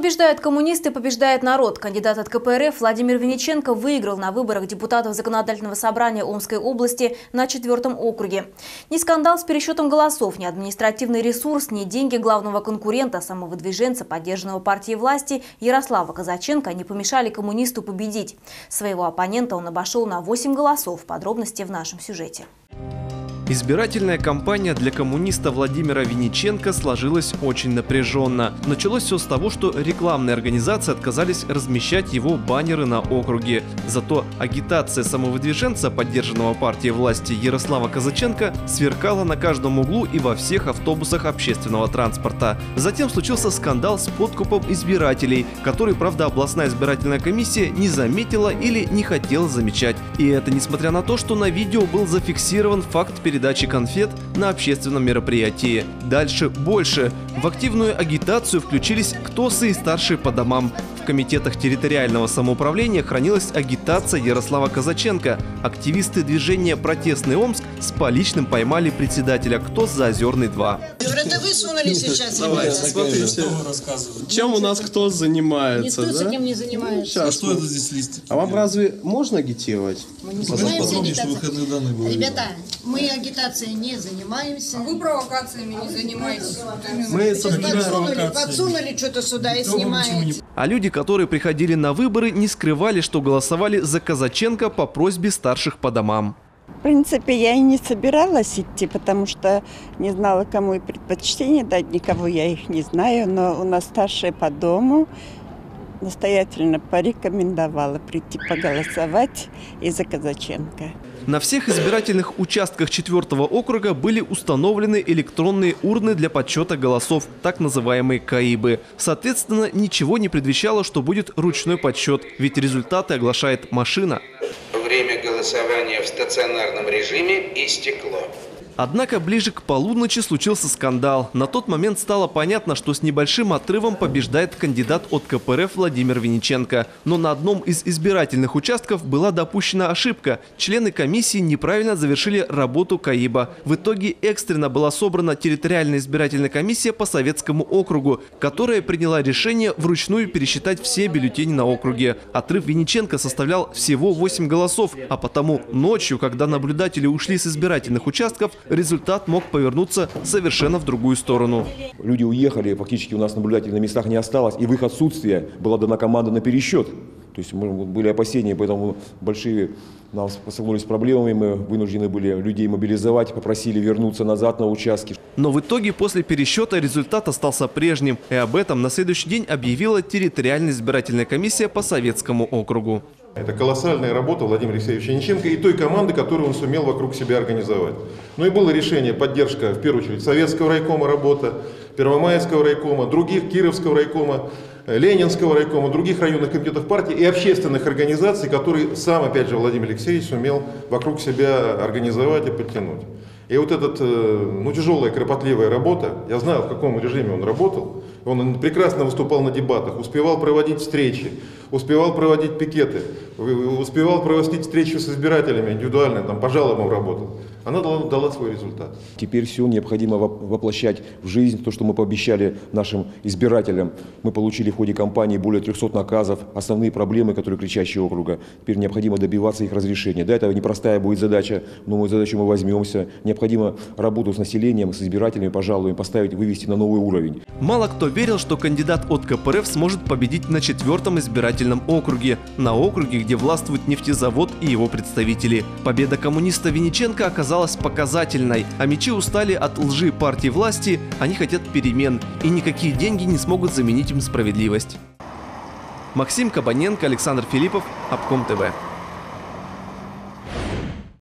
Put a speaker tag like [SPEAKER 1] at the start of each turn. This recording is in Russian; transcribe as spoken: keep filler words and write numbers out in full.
[SPEAKER 1] Побеждают коммунисты, побеждает народ. Кандидат от ка пэ эр эф Владимир Винниченко выиграл на выборах депутатов Законодательного собрания Омской области на четвертом округе. Ни скандал с пересчетом голосов, ни административный ресурс, ни деньги главного конкурента, самовыдвиженца, поддержанного партией власти Ярослава Казаченко не помешали коммунисту победить. Своего оппонента он обошел на восемь голосов. Подробности в нашем сюжете.
[SPEAKER 2] Избирательная кампания для коммуниста Владимира Винниченко сложилась очень напряженно. Началось все с того, что рекламные организации отказались размещать его баннеры на округе. Зато агитация самовыдвиженца, поддержанного партией власти Ярослава Казаченко, сверкала на каждом углу и во всех автобусах общественного транспорта. Затем случился скандал с подкупом избирателей, который, правда, областная избирательная комиссия не заметила или не хотела замечать. И это несмотря на то, что на видео был зафиксирован факт передачи передачи конфет на общественном мероприятии. Дальше больше. В активную агитацию включились ктосы и старшие по домам. В комитетах территориального самоуправления хранилась агитация Ярослава Казаченко. Активисты движения «Протестный Омск» с поличным поймали председателя КТОС Заозерный два.
[SPEAKER 3] Это вы сунули сейчас,
[SPEAKER 4] Давай,
[SPEAKER 3] ребята.
[SPEAKER 4] смотрите, чем у нас КТОС занимается,
[SPEAKER 3] Никто
[SPEAKER 4] да?
[SPEAKER 3] с этим не занимается.
[SPEAKER 4] Сейчас,
[SPEAKER 5] что это здесь листики?
[SPEAKER 4] А вам разве можно агитировать?
[SPEAKER 3] Мы не занимаемся агитацией.
[SPEAKER 5] Выходные данные были.
[SPEAKER 3] Ребята, мы агитацией не занимаемся.
[SPEAKER 6] Вы провокациями не занимаетесь.
[SPEAKER 4] Мы
[SPEAKER 3] Подсунули, подсунули что-то сюда и снимаете.
[SPEAKER 2] А люди, которые приходили на выборы, не скрывали, что голосовали за Казаченко по просьбе старших по домам.
[SPEAKER 7] В принципе, я и не собиралась идти, потому что не знала, кому и предпочтение дать, никого я их не знаю, но у нас старшие по дому настоятельно порекомендовала прийти поголосовать и за Казаченко.
[SPEAKER 2] На всех избирательных участках четвертого округа были установлены электронные урны для подсчета голосов, так называемые КАИБы. Соответственно, ничего не предвещало, что будет ручной подсчет, ведь результаты оглашает машина.
[SPEAKER 8] Время голосования в стационарном режиме истекло.
[SPEAKER 2] Однако ближе к полуночи случился скандал. На тот момент стало понятно, что с небольшим отрывом побеждает кандидат от ка пэ эр эф Владимир Винниченко. Но на одном из избирательных участков была допущена ошибка. Члены комиссии неправильно завершили работу КАИБа. В итоге экстренно была собрана территориальная избирательная комиссия по Советскому округу, которая приняла решение вручную пересчитать все бюллетени на округе. Отрыв Винниченко составлял всего восемь голосов, а потому ночью, когда наблюдатели ушли с избирательных участков, результат мог повернуться совершенно в другую сторону.
[SPEAKER 9] Люди уехали, фактически у нас наблюдателей на местах не осталось, и в их отсутствие была дана команда на пересчет. То есть мы, были опасения, поэтому большие нам столкнулись с проблемами, мы вынуждены были людей мобилизовать, попросили вернуться назад на участки.
[SPEAKER 2] Но в итоге после пересчета результат остался прежним, и об этом на следующий день объявила территориальная избирательная комиссия по Советскому округу.
[SPEAKER 10] Это колоссальная работа Владимира Алексеевича Винниченко и той команды, которую он сумел вокруг себя организовать. Ну и было решение, поддержка, в первую очередь, Советского райкома работа, Первомайского райкома, других, Кировского райкома, Ленинского райкома, других районных комитетов партии и общественных организаций, которые сам, опять же, Владимир Алексеевич сумел вокруг себя организовать и подтянуть. И вот эта ну, тяжелая, кропотливая работа, я знаю, в каком режиме он работал, он прекрасно выступал на дебатах, успевал проводить встречи, успевал проводить пикеты, успевал проводить встречи с избирателями индивидуально, там, по жалобам работал. Она дала, дала свой результат.
[SPEAKER 9] Теперь все необходимо воплощать в жизнь, то, что мы пообещали нашим избирателям. Мы получили в ходе кампании более трёхсот наказов, основные проблемы, которые кричащие округа. Теперь необходимо добиваться их разрешения. Да, это непростая будет задача, но мы задачу мы возьмемся. Необходимо работу с населением, с избирателями, пожалуй, поставить, вывести на новый уровень.
[SPEAKER 2] Мало кто верил, что кандидат от ка пэ эр эф сможет победить на четвертом избирательном округе. На округе, где властвует нефтезавод и его представители. Победа коммуниста Винниченко оказалась показательной, а мечи устали от лжи партии власти, они хотят перемен, и никакие деньги не смогут заменить им справедливость. Максим Кабаненко, Александр Филиппов, Обком тэ вэ.